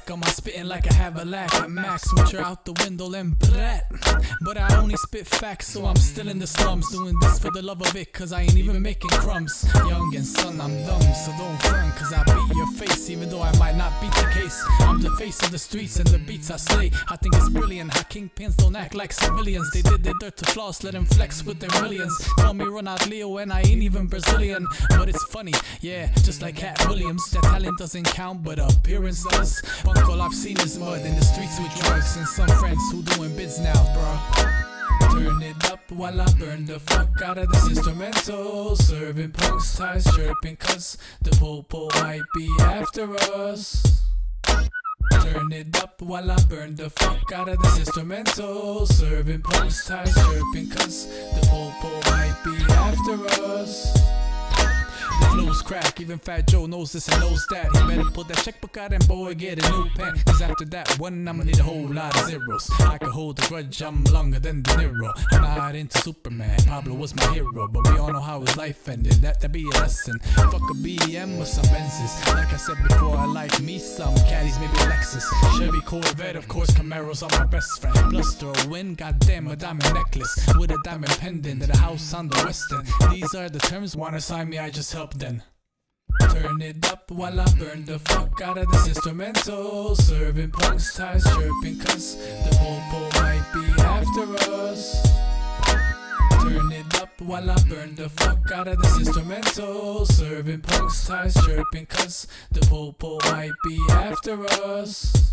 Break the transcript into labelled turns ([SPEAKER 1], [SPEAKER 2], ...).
[SPEAKER 1] back on my spitting like I have a lack at max. Switcher out the window and brat. But I only spit facts, so I'm still in the slums. Doing this for the love of it, cause I ain't even making crumbs. Young and son, I'm dumb, so don't front, cause I beat your face, even though I might not beat the case. I'm the face of the streets and the beats I slay. I think it's brilliant how kingpins don't act like civilians. They did their dirt to floss, let them flex with their millions. Call me Ronald Leo and I ain't even Brazilian. But it's funny, yeah, just like Cat Williams. That talent doesn't count, but appearance does. Punk, all I've seen is mud in the streets with drugs. And some friends who doing bids now, bruh. Turn it up while I burn the fuck out of this instrumental. Serving punks, ties chirping, cause the popo might be after us. Turn it up while I burn the fuck out of this instrumental. Serving punks, ties chirping, cause the popo might be after us. The flow's crack, even Fat Joe knows this and knows that. He better pull that checkbook out and boy get a new pen. Cause after that one I'ma need a whole lot of zeros. I could hold a grudge, I'm longer than De Niro. I'm not into Superman, Pablo was my hero. But we all know how his life ended, that'd be a lesson. Fuck a BM or some Benzes. Like I said before, I like me some caddies, maybe Lexus, Chevy Corvette, of course Camaros are my best friend. Plus throw in, goddamn, a diamond necklace with a diamond pendant and a house on the west end. These are the terms, wanna sign me, I just help then. Turn it up while I burn the fuck out of this instrumental. Serving punks, ties chirping, cause the popo might be after us. Turn it up while I burn the fuck out of this instrumental. Serving punks, ties chirping, cause the popo might be after us.